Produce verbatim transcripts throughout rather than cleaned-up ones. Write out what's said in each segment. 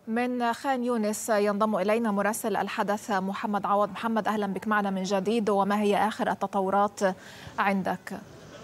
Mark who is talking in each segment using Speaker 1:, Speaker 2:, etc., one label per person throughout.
Speaker 1: من خان يونس ينضم إلينا مراسل الحدث محمد عوض. محمد، أهلا بك معنا من جديد، وما هي آخر التطورات عندك؟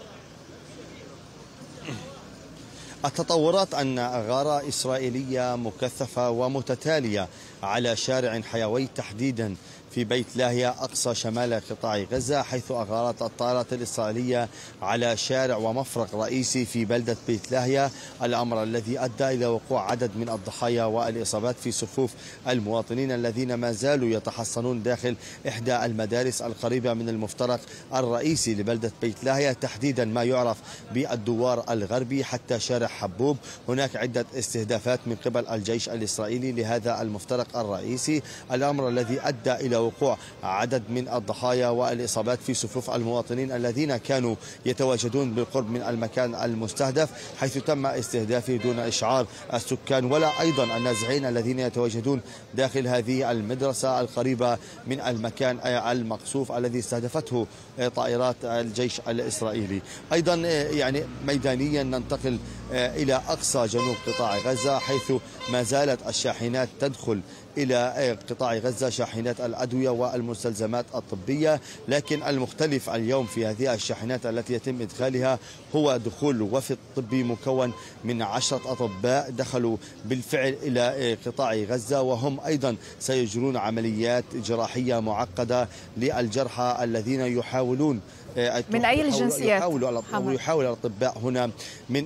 Speaker 2: التطورات أن غارة إسرائيلية مكثفة ومتتالية على شارع حيوي تحديدا في بيت لاهيا أقصى شمال قطاع غزة، حيث أغارت الطائرات الإسرائيلية على شارع ومفرق رئيسي في بلدة بيت لاهيا، الأمر الذي أدى إلى وقوع عدد من الضحايا والإصابات في صفوف المواطنين الذين ما زالوا يتحصنون داخل إحدى المدارس القريبة من المفترق الرئيسي لبلدة بيت لاهيا، تحديدا ما يعرف بالدوار الغربي حتى شارع حبوب. هناك عدة استهدافات من قبل الجيش الإسرائيلي لهذا المفترق الرئيسي، الأمر الذي أدى إلى وقوع عدد من الضحايا والإصابات في صفوف المواطنين الذين كانوا يتواجدون بالقرب من المكان المستهدف، حيث تم استهدافه دون إشعار السكان ولا أيضا النازحين الذين يتواجدون داخل هذه المدرسة القريبة من المكان المقصوف الذي استهدفته طائرات الجيش الإسرائيلي. أيضا يعني ميدانيا ننتقل إلى أقصى جنوب قطاع غزة، حيث ما زالت الشاحنات تدخل إلى قطاع غزة، شاحنات الأدوية والمستلزمات الطبية، لكن المختلف اليوم في هذه الشاحنات التي يتم إدخالها هو دخول وفد طبي مكون من عشرة أطباء دخلوا بالفعل إلى قطاع غزة، وهم أيضا سيجرون عمليات جراحية معقدة للجرحى الذين يحاولون
Speaker 1: من أي الجنسيات؟
Speaker 2: يحاول يحاول الأطباء هنا من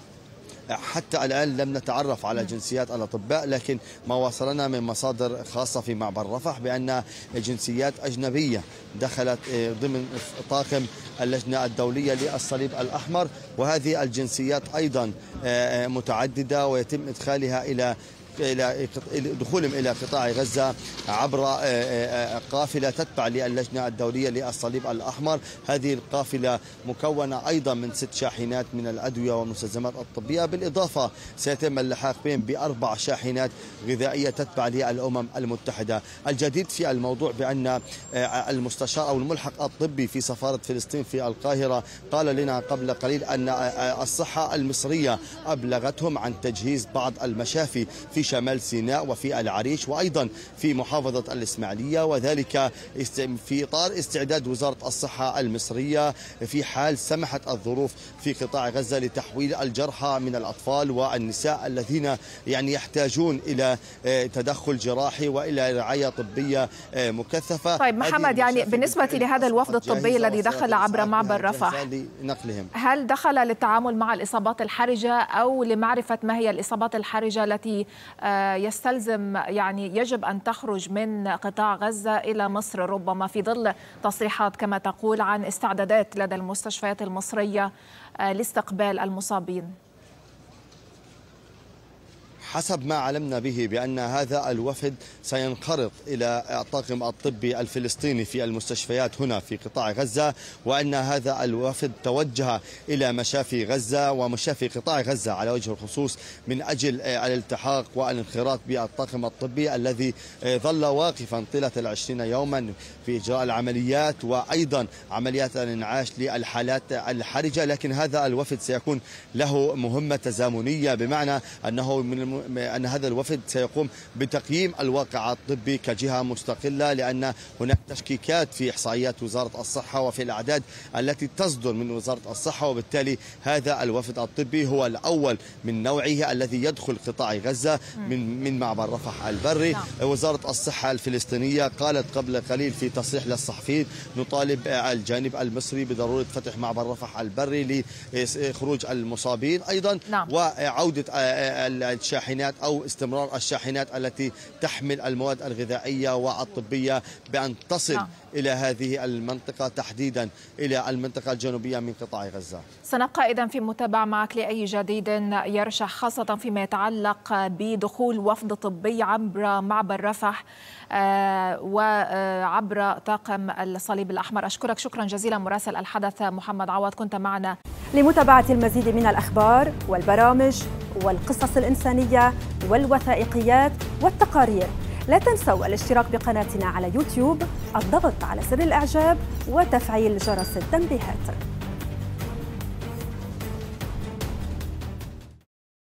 Speaker 2: حتى الآن لم نتعرف على جنسيات الأطباء، لكن ما وصلنا من مصادر خاصة في معبر رفح بأن جنسيات أجنبية دخلت ضمن طاقم اللجنة الدولية للصليب الأحمر، وهذه الجنسيات أيضا متعددة ويتم إدخالها إلى إلى دخولهم إلى قطاع غزة عبر قافلة تتبع للجنة الدولية للصليب الأحمر. هذه القافلة مكونة أيضا من ست شاحنات من الأدوية والمستلزمات الطبية، بالإضافة سيتم اللحاق بهم بأربع شاحنات غذائية تتبع للأمم المتحدة. الجديد في الموضوع بأن المستشار أو الملحق الطبي في سفارة فلسطين في القاهرة قال لنا قبل قليل أن الصحة المصرية أبلغتهم عن تجهيز بعض المشافي في شمال سيناء وفي العريش وأيضا في محافظة الإسماعيلية، وذلك في إطار استعداد وزارة الصحة المصرية في حال سمحت الظروف في قطاع غزة لتحويل الجرحى من الأطفال والنساء الذين يعني يحتاجون إلى تدخل جراحي وإلى رعاية طبية مكثفة.
Speaker 1: طيب محمد، يعني بالنسبة لهذا الوفد الطبي الذي دخل عبر معبر رفح، هل دخل للتعامل مع الإصابات الحرجة أو لمعرفة ما هي الإصابات الحرجة التي يستلزم يعني يجب أن تخرج من قطاع غزة إلى مصر، ربما في ظل تصريحات كما تقول عن استعدادات لدى المستشفيات المصرية لاستقبال المصابين؟
Speaker 2: حسب ما علمنا به بأن هذا الوفد سينخرط إلى الطاقم الطبي الفلسطيني في المستشفيات هنا في قطاع غزة، وأن هذا الوفد توجه إلى مشافي غزة ومشافي قطاع غزة على وجه الخصوص من أجل الالتحاق والانخراط بالطاقم الطبي الذي ظل واقفا طيلة العشرين يوما في إجراء العمليات وأيضا عمليات الإنعاش للحالات الحرجة. لكن هذا الوفد سيكون له مهمة تزامنية، بمعنى أنه من أن هذا الوفد سيقوم بتقييم الواقع الطبي كجهة مستقلة، لأن هناك تشكيكات في إحصائيات وزارة الصحة وفي الأعداد التي تصدر من وزارة الصحة، وبالتالي هذا الوفد الطبي هو الأول من نوعه الذي يدخل قطاع غزة من من معبر رفح البري. وزارة الصحة الفلسطينية قالت قبل قليل في تصريح للصحفيين: نطالب الجانب المصري بضرورة فتح معبر رفح البري لخروج المصابين أيضا، نعم. وعودة الشاحنات أو استمرار الشاحنات التي تحمل المواد الغذائية والطبية بأن تصل نعم. إلى هذه المنطقة، تحديدا إلى المنطقة الجنوبية من قطاع غزة.
Speaker 1: سنبقى إذن في متابعة معك لأي جديد يرشح، خاصة فيما يتعلق بدخول وفد طبي عبر معبر رفح وعبر طاقم الصليب الأحمر. أشكرك شكرا جزيلا مراسل الحدث محمد عوض، كنت معنا.
Speaker 3: لمتابعة المزيد من الأخبار والبرامج والقصص الإنسانية والوثائقيات والتقارير، لا تنسوا الاشتراك بقناتنا على يوتيوب، الضغط على زر الإعجاب وتفعيل جرس التنبيهات.